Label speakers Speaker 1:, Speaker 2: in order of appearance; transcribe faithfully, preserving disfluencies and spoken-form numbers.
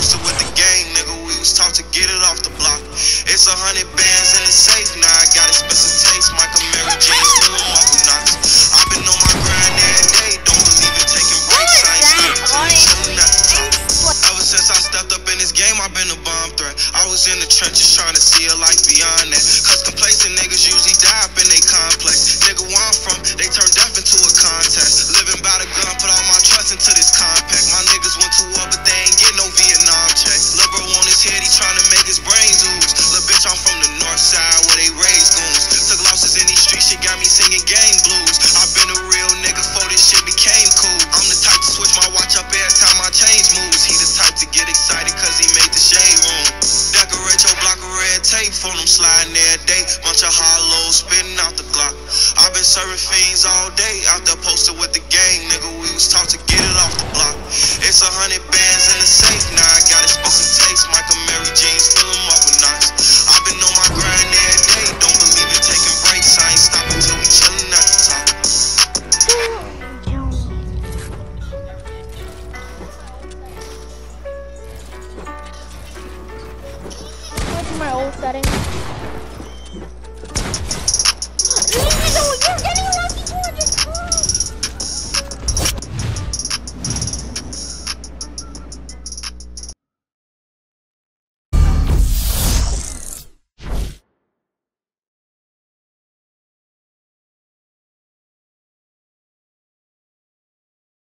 Speaker 1: posted with the gang, nigga, we was taught to get it off the block. It's a hundred bands in the safe, now I got expensive taste. Michael Mary Jeans, fill 'em up with knots. I've been on my grind every day, don't believe in taking breaks. I ain't stopping till we chillin' at the top. Ever since I stepped up in this game, I've been a bomb threat. I was in the trenches trying to see a life beyond that. Cause complacent niggas usually die up in they complex. Nigga, where I'm from, they turn death into a contest. Living by the gun, put all my trust into this compact. My niggas went to war, but they ain't get no Vietnam check. Lil' bro on his head, he trying to make his brains ooze. Lil' bitch, I'm from the north side where they raise goons. Took losses in these streets, shit got me singing game blues. I've been a real nigga before this shit became cool. I'm the type to switch my watch up every time my change moves. He the type to get excited cause he made the shade room. Decorate your block of red tape for them sliding every day. Bunch of hollows spitting out the Glock. I've been serving fiends all day, out there posted with the gang, nigga, we was taught to get it off the block. It's a hundred bands in the safe, now I got expensive taste. Michael Mary Jeans, fill 'em up with knots. I've been on my grind every day, don't believe in taking breaks. I ain't stopping till we chillin' at the top.
Speaker 2: My old settings.